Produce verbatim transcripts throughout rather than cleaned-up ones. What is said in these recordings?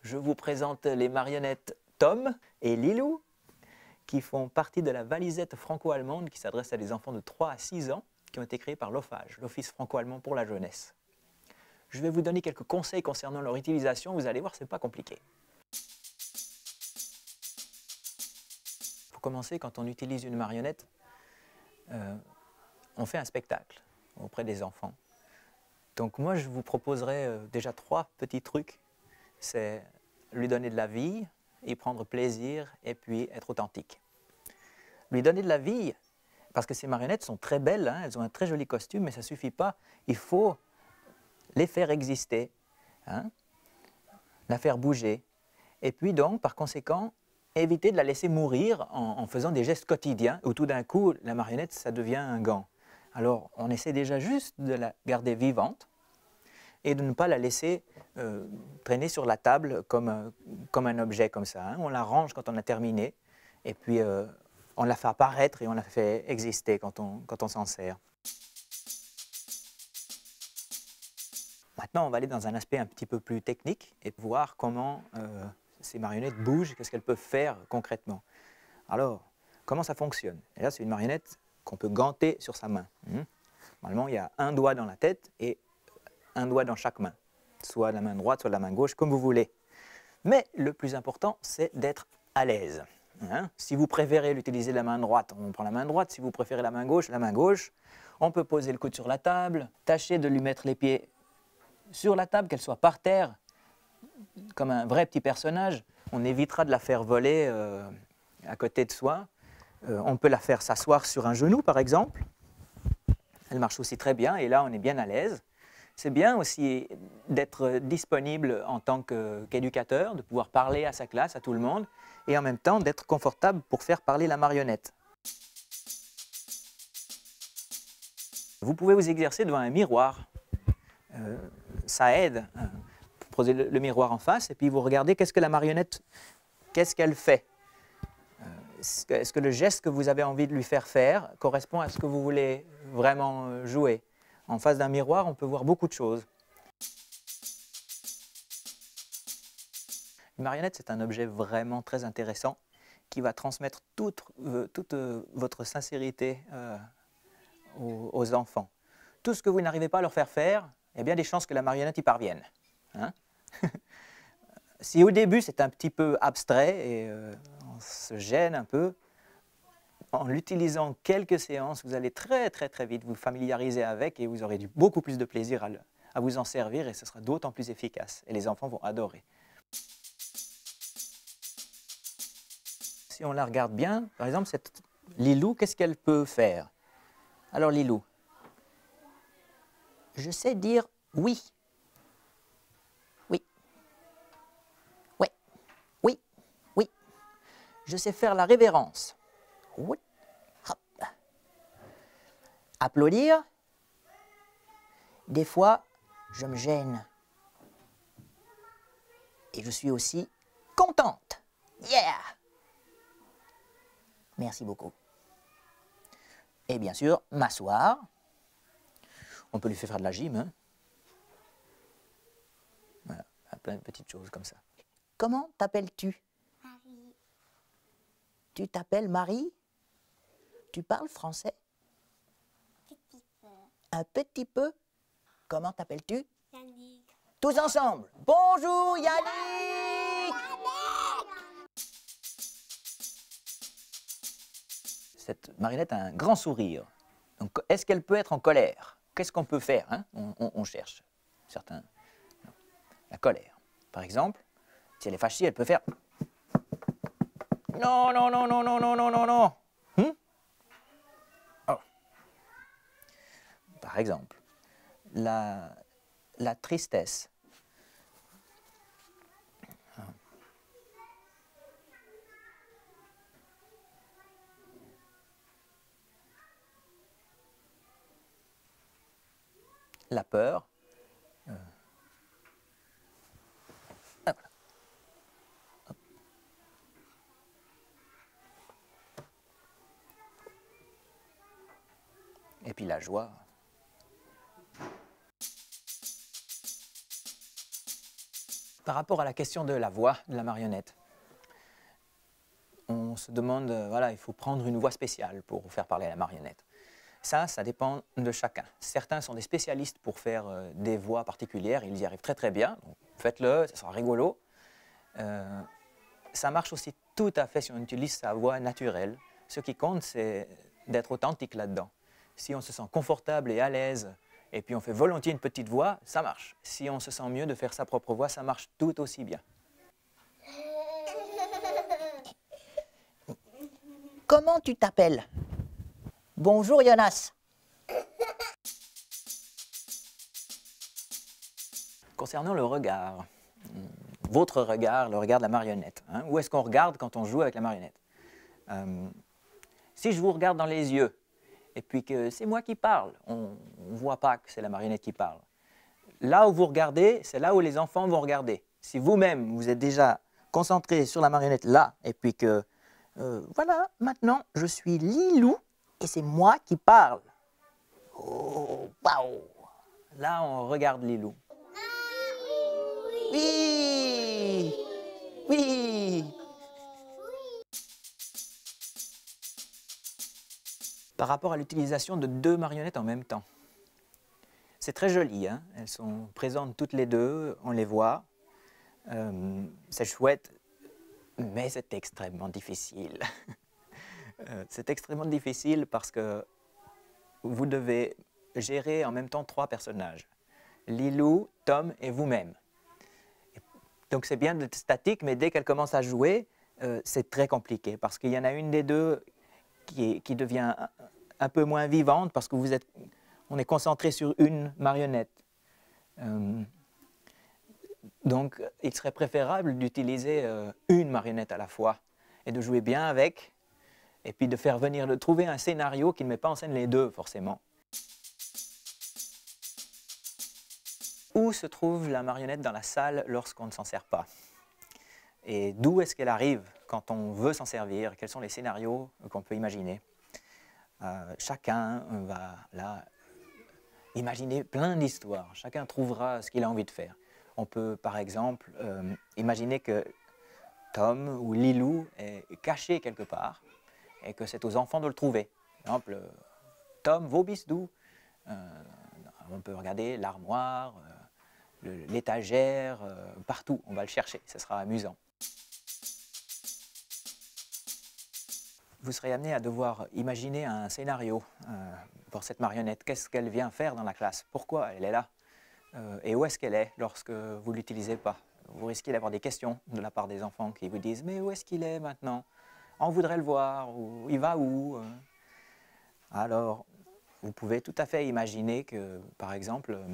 je vous présente les marionnettes Tom et Lilou, qui font partie de la valisette franco-allemande qui s'adresse à des enfants de trois à six ans, qui ont été créés par l'O F A G, l'Office franco-allemand pour la jeunesse. Je vais vous donner quelques conseils concernant leur utilisation, vous allez voir, ce n'est pas compliqué. Pour commencer, quand on utilise une marionnette, euh, on fait un spectacle auprès des enfants. Donc moi, je vous proposerai euh, déjà trois petits trucs. C'est lui donner de la vie, y prendre plaisir et puis être authentique. Lui donner de la vie, parce que ces marionnettes sont très belles, hein, elles ont un très joli costume, mais ça ne suffit pas. Il faut les faire exister, hein, la faire bouger. Et puis donc, par conséquent, éviter de la laisser mourir en, en faisant des gestes quotidiens où tout d'un coup, la marionnette, ça devient un gant. Alors, on essaie déjà juste de la garder vivante et de ne pas la laisser euh, traîner sur la table comme, euh, comme un objet comme ça. Hein. On la range quand on a terminé et puis euh, on la fait apparaître et on la fait exister quand on, quand on s'en sert. Maintenant, on va aller dans un aspect un petit peu plus technique et voir comment euh, ces marionnettes bougent, qu'est-ce qu'elles peuvent faire concrètement. Alors, comment ça fonctionne? Et là, c'est une marionnette qu'on peut ganter sur sa main. Hum. Normalement, il y a un doigt dans la tête et un doigt dans chaque main, soit la main droite, soit la main gauche, comme vous voulez. Mais le plus important, c'est d'être à l'aise. Hein? Si vous préférez l'utiliser la main droite, on prend la main droite. Si vous préférez la main gauche, la main gauche. On peut poser le coude sur la table, tâcher de lui mettre les pieds sur la table, qu'elle soit par terre, comme un vrai petit personnage. On évitera de la faire voler euh, à côté de soi. Euh, on peut la faire s'asseoir sur un genou, par exemple. Elle marche aussi très bien, et là, on est bien à l'aise. C'est bien aussi d'être disponible en tant qu'éducateur, de pouvoir parler à sa classe, à tout le monde, et en même temps d'être confortable pour faire parler la marionnette. Vous pouvez vous exercer devant un miroir. Euh, ça aide. Vous posez le, le miroir en face et puis vous regardez qu'est-ce que la marionnette, qu'est-ce qu'elle fait. Euh, Est-ce que le geste que vous avez envie de lui faire faire correspond à ce que vous voulez vraiment jouer? En face d'un miroir, on peut voir beaucoup de choses. Une marionnette, c'est un objet vraiment très intéressant qui va transmettre toute, euh, toute euh, votre sincérité euh, aux, aux enfants. Tout ce que vous n'arrivez pas à leur faire faire, il y a bien des chances que la marionnette y parvienne. Hein? Si au début c'est un petit peu abstrait et euh, on se gêne un peu, en l'utilisant quelques séances, vous allez très très très vite vous familiariser avec et vous aurez du, beaucoup plus de plaisir à, le, à vous en servir et ce sera d'autant plus efficace et les enfants vont adorer. Si on la regarde bien, par exemple cette Lilou, qu'est-ce qu'elle peut faire? Alors Lilou, je sais dire oui. Oui. Ouais. Oui. Oui. Je sais faire la révérence. Oui. Hop. Applaudir. Des fois, je me gêne. Et je suis aussi contente. Yeah! Merci beaucoup. Et bien sûr, m'asseoir. On peut lui faire faire de la gym. Hein? Voilà, plein de petites choses comme ça. Comment t'appelles-tu? Marie. Tu t'appelles Marie? Tu parles français? Petit peu. Un petit peu? Comment t'appelles-tu? Yannick. Tous ensemble. Bonjour Yannick! Cette marionnette a un grand sourire. Donc, est-ce qu'elle peut être en colère? Qu'est-ce qu'on peut faire? Hein? on, on, on cherche. Certains. Non. La colère. Par exemple, si elle est fâchée, elle peut faire... Non, non, non, non, non, non, non, non, non. Hum? Oh. Par exemple, la, la tristesse. La peur. Euh. Ah, voilà. Hop. Et puis la joie. par rapport à la question de la voix de la marionnette, on se demande, euh, voilà, il faut prendre une voix spéciale pour faire parler la marionnette. Ça, ça dépend de chacun. Certains sont des spécialistes pour faire euh, des voix particulières, ils y arrivent très très bien, faites-le, ça sera rigolo. Euh, ça marche aussi tout à fait si on utilise sa voix naturelle. Ce qui compte, c'est d'être authentique là-dedans. Si on se sent confortable et à l'aise, et puis on fait volontiers une petite voix, ça marche. Si on se sent mieux de faire sa propre voix, ça marche tout aussi bien. Comment tu t'appelles? Bonjour Jonas. Concernant le regard, votre regard, le regard de la marionnette, hein, où est-ce qu'on regarde quand on joue avec la marionnette? euh, Si je vous regarde dans les yeux, et puis que c'est moi qui parle, on ne voit pas que c'est la marionnette qui parle. Là où vous regardez, c'est là où les enfants vont regarder. Si vous-même, vous êtes déjà concentré sur la marionnette là, et puis que, euh, voilà, maintenant, je suis Lilou, et c'est moi qui parle. Oh, waouh! Là, on regarde Lilou. Oui! Oui! Par rapport à l'utilisation de deux marionnettes en même temps. C'est très joli, hein? Elles sont présentes toutes les deux, on les voit. Euh, c'est chouette, mais c'est extrêmement difficile. euh, c'est extrêmement difficile parce que vous devez gérer en même temps trois personnages. Lilou, Tom et vous-même. Donc c'est bien d'être statique, mais dès qu'elle commence à jouer, euh, c'est très compliqué parce qu'il y en a une des deux qui, est, qui devient un, un peu moins vivante parce que vous êtes, on est concentré sur une marionnette. Euh, donc il serait préférable d'utiliser euh, une marionnette à la fois et de jouer bien avec et puis de faire venir, de trouver un scénario qui ne met pas en scène les deux forcément. Où se trouve la marionnette dans la salle lorsqu'on ne s'en sert pas? Et d'où est-ce qu'elle arrive quand on veut s'en servir? Quels sont les scénarios qu'on peut imaginer? euh, Chacun va là imaginer plein d'histoires. Chacun trouvera ce qu'il a envie de faire. On peut par exemple euh, imaginer que Tom ou Lilou est caché quelque part et que c'est aux enfants de le trouver. Par exemple, euh, Tom, vos bisous. Euh, on peut regarder l'armoire, euh, l'étagère, euh, partout. On va le chercher, ce sera amusant. Vous serez amené à devoir imaginer un scénario euh, pour cette marionnette. Qu'est-ce qu'elle vient faire dans la classe? Pourquoi elle est là? euh, Et où est-ce qu'elle est lorsque vous ne l'utilisez pas? Vous risquez d'avoir des questions de la part des enfants qui vous disent « Mais où est-ce qu'il est maintenant? On voudrait le voir. Ou, il va où ?» Alors, vous pouvez tout à fait imaginer que, par exemple, euh,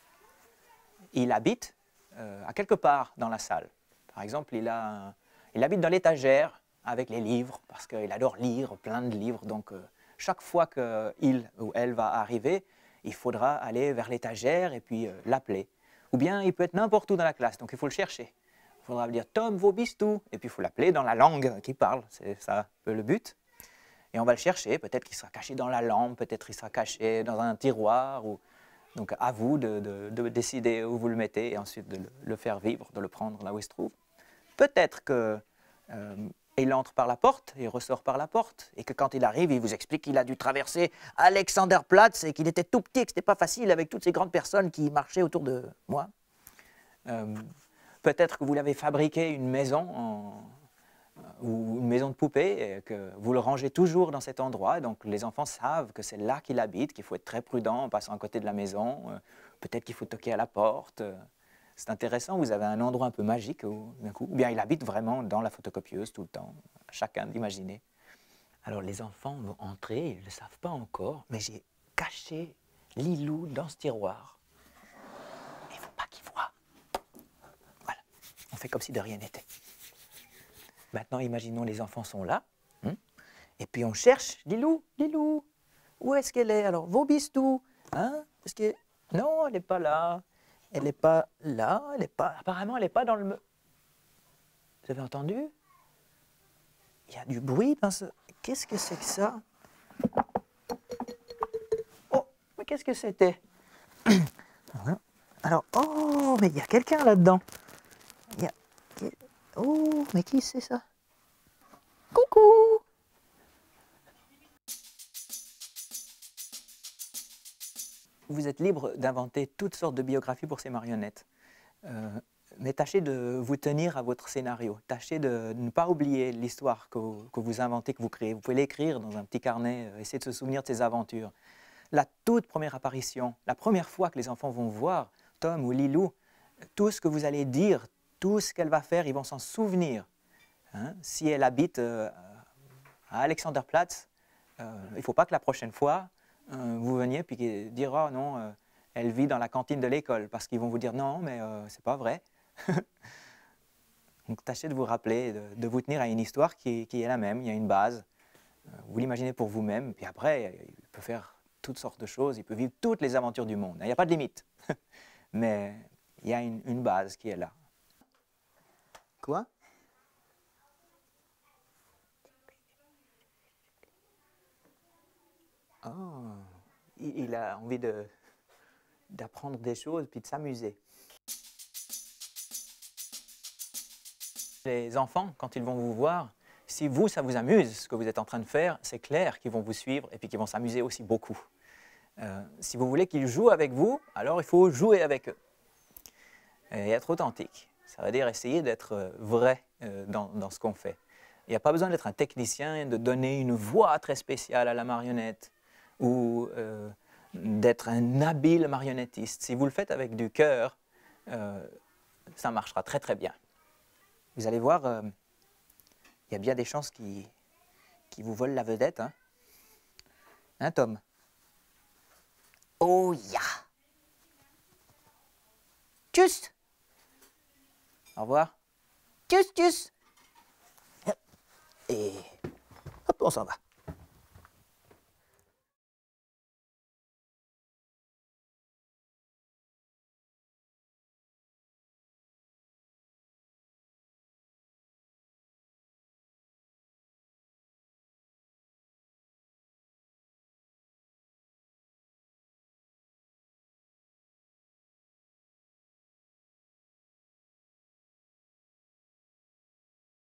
il habite euh, à quelque part dans la salle. Par exemple, il, a un, il habite dans l'étagère avec les livres, parce qu'il adore lire plein de livres. Donc, euh, chaque fois qu'il ou elle va arriver, il faudra aller vers l'étagère et puis euh, l'appeler. Ou bien, il peut être n'importe où dans la classe, donc il faut le chercher. Il faudra lui dire « Tom, vos bisous » et puis il faut l'appeler dans la langue qu'il parle. C'est ça un peu le but. Et on va le chercher, peut-être qu'il sera caché dans la lampe, peut-être qu'il sera caché dans un tiroir. Ou... Donc à vous de, de, de décider où vous le mettez et ensuite de le, le faire vivre, de le prendre là où il se trouve. Peut-être qu'il euh, entre par la porte, il ressort par la porte, et que quand il arrive, il vous explique qu'il a dû traverser Alexanderplatz et qu'il était tout petit, et que ce n'était pas facile avec toutes ces grandes personnes qui marchaient autour de moi. Euh, peut-être que vous l'avez fabriqué une maison en... ou une maison de poupée, et que vous le rangez toujours dans cet endroit, et donc les enfants savent que c'est là qu'il habite, qu'il faut être très prudent en passant à côté de la maison, euh, peut-être qu'il faut toquer à la porte. C'est intéressant, vous avez un endroit un peu magique d'un coup, ou bien il habite vraiment dans la photocopieuse tout le temps, chacun d'imaginer. Alors les enfants vont entrer, ils ne le savent pas encore, mais j'ai caché Lilou dans ce tiroir. Il ne faut pas qu'ils voient. Voilà, on fait comme si de rien n'était. Maintenant, imaginons les enfants sont là, hein, et puis on cherche Lilou, Lilou, où est-ce qu'elle est? Alors, vos bisous, hein? Est-ce que... Non, elle n'est pas là, elle n'est pas là, elle n'est pas... Apparemment, elle n'est pas dans le... Vous avez entendu? Il y a du bruit dans ce... Qu'est-ce que c'est que ça? Oh, mais qu'est-ce que c'était? Alors, oh, mais il y a quelqu'un là-dedans. Il y a... Oh, mais qui c'est ça? Coucou! Vous êtes libre d'inventer toutes sortes de biographies pour ces marionnettes. Euh, mais tâchez de vous tenir à votre scénario. Tâchez de ne pas oublier l'histoire que, que vous inventez, que vous créez. Vous pouvez l'écrire dans un petit carnet, euh, essayer de se souvenir de ces aventures. La toute première apparition, la première fois que les enfants vont voir Tom ou Lilou, tout ce que vous allez dire, tout ce qu'elle va faire, ils vont s'en souvenir. Hein? Si elle habite euh, à Alexanderplatz, euh, il ne faut pas que la prochaine fois, euh, vous veniez et dire « Oh non, euh, elle vit dans la cantine de l'école », parce qu'ils vont vous dire « Non, mais euh, c'est pas vrai ». Donc tâchez de vous rappeler, de, de vous tenir à une histoire qui, qui est la même, il y a une base. Euh, vous l'imaginez pour vous-même, puis après, il peut faire toutes sortes de choses, il peut vivre toutes les aventures du monde. Il n'y a pas de limite, mais il y a une, une base qui est là. Quoi? Oh, il, il a envie de, d'apprendre des choses puis de s'amuser. Les enfants, quand ils vont vous voir, si vous, ça vous amuse, ce que vous êtes en train de faire, c'est clair qu'ils vont vous suivre et puis qu'ils vont s'amuser aussi beaucoup. Euh, si vous voulez qu'ils jouent avec vous, alors il faut jouer avec eux. Et être authentique, ça veut dire essayer d'être vrai euh, dans, dans ce qu'on fait. Il n'y a pas besoin d'être un technicien, de donner une voix très spéciale à la marionnette ou euh, d'être un habile marionnettiste. Si vous le faites avec du cœur, euh, ça marchera très très bien. Vous allez voir, euh, il y a bien des chances qui, qui vous volent la vedette. Hein, hein Tom? Oh ya! Tchuss! Au revoir. Tchuss, tchuss! Et hop, on s'en va.